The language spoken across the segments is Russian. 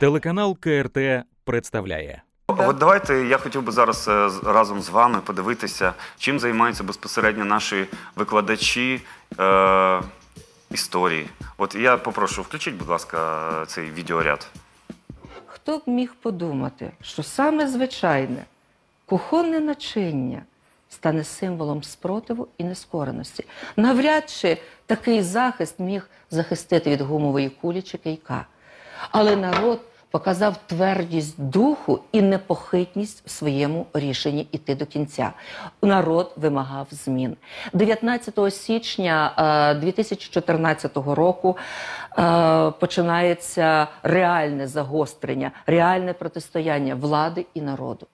Телеканал КРТ представляє. От давайте, я хотів би зараз разом з вами подивитися, чим займаються безпосередньо наші викладачі історії. От я попрошу, включіть, будь ласка, цей відеоряд. Хто б міг подумати, що саме звичайне кухонне начиння стане символом спротиву і нескореності? Навряд чи такий захист міг захистити від гумової кулі чи кийка. Але народ показав твердість духу і непохитність в своєму рішенні йти до кінця. Народ вимагав змін. 19 січня 2014 року починається реальне загострення, реальне протистояння влади і народу.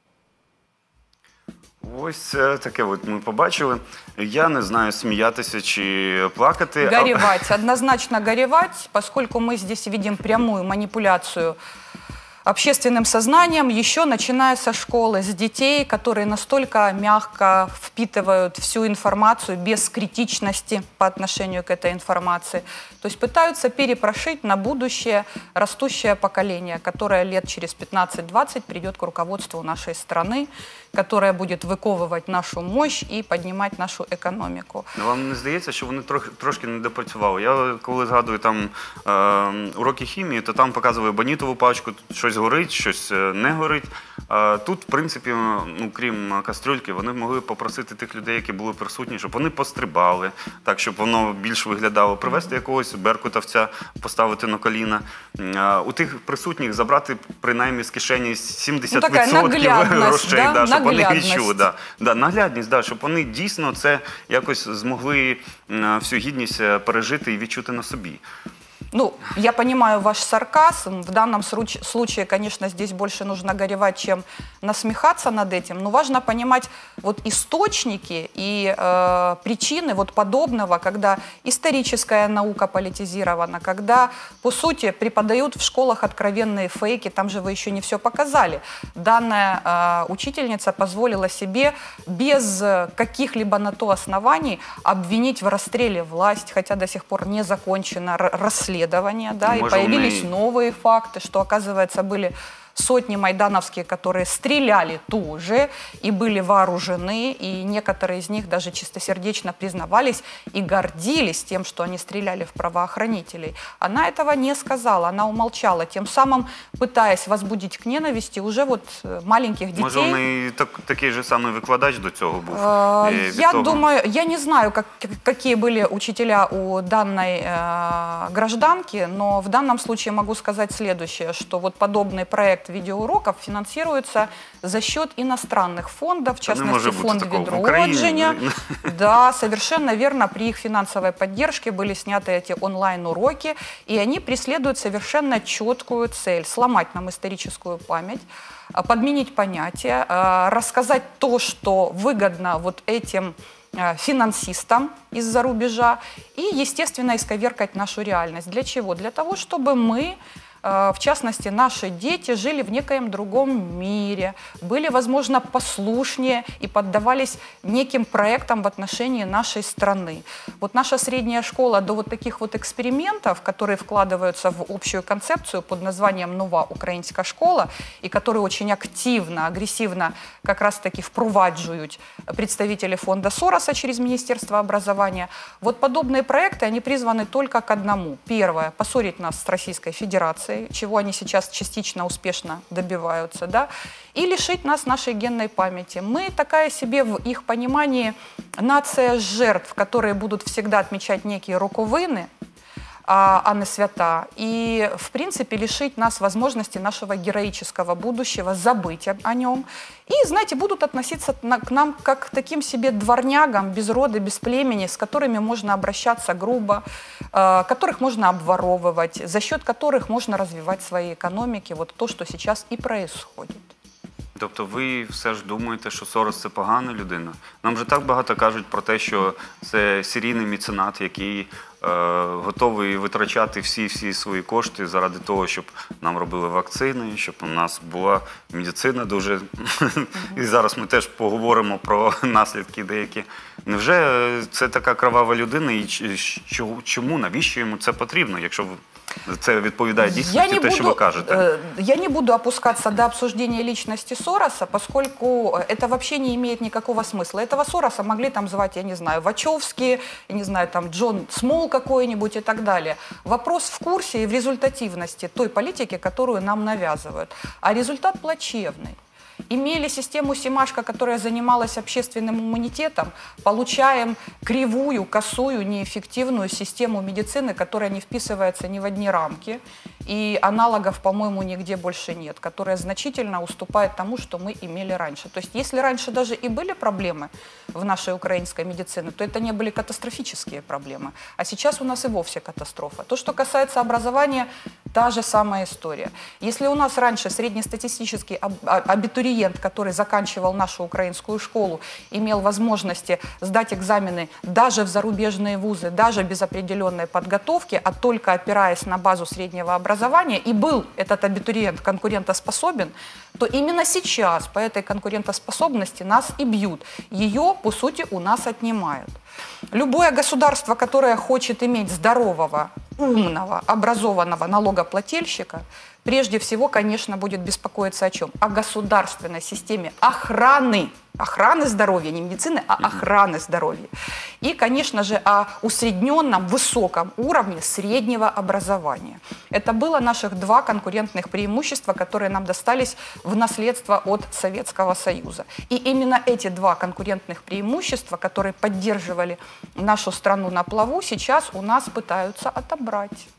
Ось таке от ми побачили. Я не знаю, сміятися чи плакати. Горевать. Однозначно горевать, поскольку мы здесь видим прямую манипуляцию общественным сознанием, еще начиная со школы, с детей, которые настолько мягко впитывают всю информацию без критичности по отношению к этой информации. То есть пытаются перепрошить на будущее растущее поколение, которое лет через 15-20 придет к руководству нашей страны, которая будет выковывать нашу мощь и поднимать нашу економіку. Вам не здається, що вони трошки не допрацювали? Я коли згадую там уроки хімії, то там показували бонітову пачку, щось горить, щось не горить. Тут, в принципі, ну, крім кастрюльки, вони могли попросити тих людей, які були присутні, щоб вони пострибали, так, щоб воно більш виглядало, привезти якогось беркутовця, поставити на коліна. У тих присутніх забрати, принаймні, з кишені 70% грошей, да, щоб вони відчули. Наглядність, щоб вони дійсно це якось змогли всю гідність пережити і відчути на собі. Ну, я понимаю ваш сарказм. В данном случае, конечно, здесь больше нужно горевать, чем насмехаться над этим. Но важно понимать вот источники и причины вот подобного, когда историческая наука политизирована, когда, по сути, преподают в школах откровенные фейки, там же вы еще не все показали. Данная учительница позволила себе без каких-либо на то оснований обвинить в расстреле власть, хотя до сих пор не закончено расследование. Да, и появились новые факты, что, оказывается, были сотни майдановских, которые стреляли тоже и были вооружены, и некоторые из них даже чистосердечно признавались и гордились тем, что они стреляли в правоохранителей. Она этого не сказала, она умолчала, тем самым пытаясь возбудить к ненависти уже вот маленьких детей. Може, вони такий же самий викладач до цього був? Я думаю, я не знаю, какие были учителя у данной гражданки, но в данном случае могу сказать следующее, что вот подобный проект видеоуроков финансируется за счет иностранных фондов, в частности, фонд Відродження. Да, совершенно верно, при их финансовой поддержке были сняты эти онлайн-уроки, и они преследуют совершенно четкую цель – сломать нам историческую память, подменить понятия, рассказать то, что выгодно вот этим финансистам из-за рубежа и, естественно, исковеркать нашу реальность. Для чего? Для того, чтобы мы, в частности, наши дети жили в некоем другом мире, были, возможно, послушнее и поддавались неким проектам в отношении нашей страны. Вот наша средняя школа до вот таких вот экспериментов, которые вкладываются в общую концепцию под названием «Нова українська школа», и которые очень активно, агрессивно как раз-таки впроваджуют представители фонда Сороса через Министерство образования, вот подобные проекты, они призваны только к одному. Первое – поссорить нас с Российской Федерацией, чего они сейчас частично успешно добиваются, да, и лишить нас нашей генной памяти. Мы такая себе в их понимании нация жертв, которые будут всегда отмечать некие роковины, а не свята, и, в принципе, лишить нас возможности нашего героического будущего, забыть о нем. И, знаете, будут относиться к нам как к таким себе дворнягам, без рода, без племени, с которыми можно обращаться грубо, которых можно обворовывать, за счет которых можно развивать свои экономики. Вот то, что сейчас и происходит. Тобто ви все ж думаєте, що Сорос – це погана людина? Нам же так багато кажуть про те, що це серійний меценат, який готовий витрачати всі свої кошти заради того, щоб нам робили вакцини, щоб у нас була медицина дуже. І зараз ми теж поговоримо про наслідки деякі. Невже це така кровава людина і чому, навіщо йому це потрібно, якщо це відповідає дійсності, те, що ви кажете? Я не буду опускаться до обсуждения личности Сороса, поскольку это вообще не имеет никакого смысла. Этого Сороса могли там звать, я не знаю, Вачовски, я не знаю, там Джон Смол какой-нибудь и так далее. Вопрос в курсе и в результативности той политики, которую нам навязывают. А результат плачевный. Имели систему Семашко, которая занималась общественным иммунитетом, получаем кривую, косую, неэффективную систему медицины, которая не вписывается ни в одни рамки, и аналогов, по-моему, нигде больше нет, которая значительно уступает тому, что мы имели раньше. То есть если раньше даже и были проблемы в нашей украинской медицине, то это не были катастрофические проблемы, а сейчас у нас и вовсе катастрофа. То, что касается образования, та же самая история. Если у нас раньше среднестатистический абитуриент, который заканчивал нашу украинскую школу, имел возможности сдать экзамены даже в зарубежные вузы, даже без определенной подготовки, а только опираясь на базу среднего образования, и был этот абитуриент конкурентоспособен, то именно сейчас по этой конкурентоспособности нас и бьют. Ее, по сути, у нас отнимают. Любое государство, которое хочет иметь здорового, умного, образованного налогоплательщика, прежде всего, конечно, будет беспокоиться о чем? О государственной системе охраны. Охраны здоровья, не медицины, а охраны здоровья. И, конечно же, о усредненном, высоком уровне среднего образования. Это было наших два конкурентных преимущества, которые нам достались в наследство от Советского Союза. И именно эти два конкурентных преимущества, которые поддерживали нашу страну на плаву, сейчас у нас пытаются отобрать.